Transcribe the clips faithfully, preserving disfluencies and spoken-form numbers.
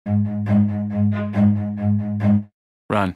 Run.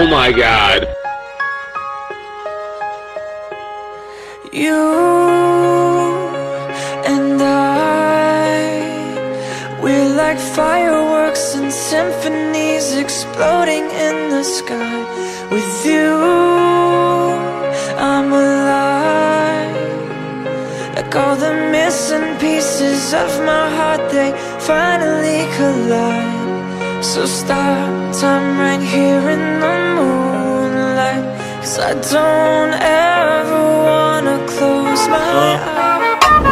Oh my god. You and I, we're like fireworks and symphonies exploding in the sky. With you, I'm alive. Like all the missing pieces of my heart, they finally collide. So stop time right here in the moonlight, 'cause I don't ever wanna close my eyes.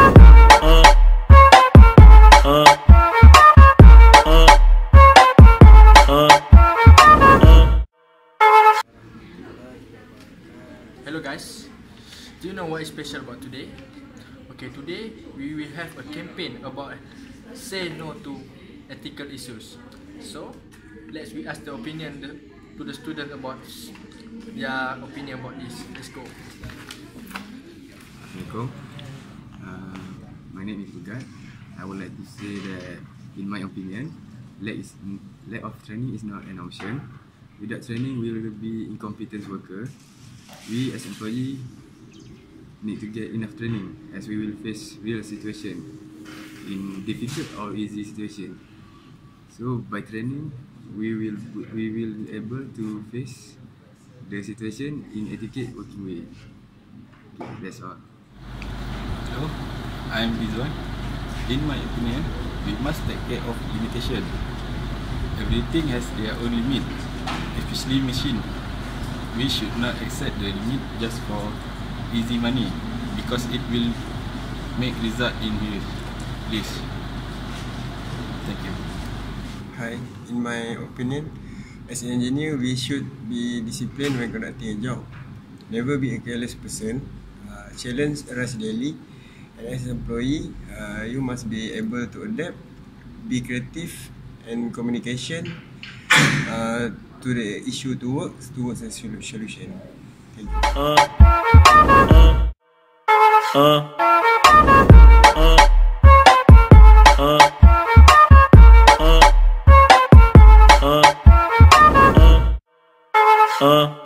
Hello guys, do you know what is special about today? Okay, today we will have a campaign about say no to ethical issues. So let's we ask the opinion the, to the student about their opinion about this. Let's go. Assalamualaikum. Uh, my name is Ugat. I would like to say that, in my opinion, lack, is, lack of training is not an option. Without training, we will be incompetent worker. We as employee need to get enough training, as we will face real situation in difficult or easy situation. So by training, we will we will be able to face the situation in etiquette working way. That's all. Hello, I am Rizwan. In my opinion, we must take care of limitation. Everything has their own limit, especially machine. We should not accept the limit just for easy money, because it will make result in this. Thank you. Hi, in my opinion, as an engineer, we should be disciplined when conducting a job. Never be a careless person. Uh, challenge arise daily, and as an employee, uh, you must be able to adapt, be creative, and communication uh, to the issue to work towards a solution. Thank you. Uh, uh, uh, uh, uh. Uh, uh, uh.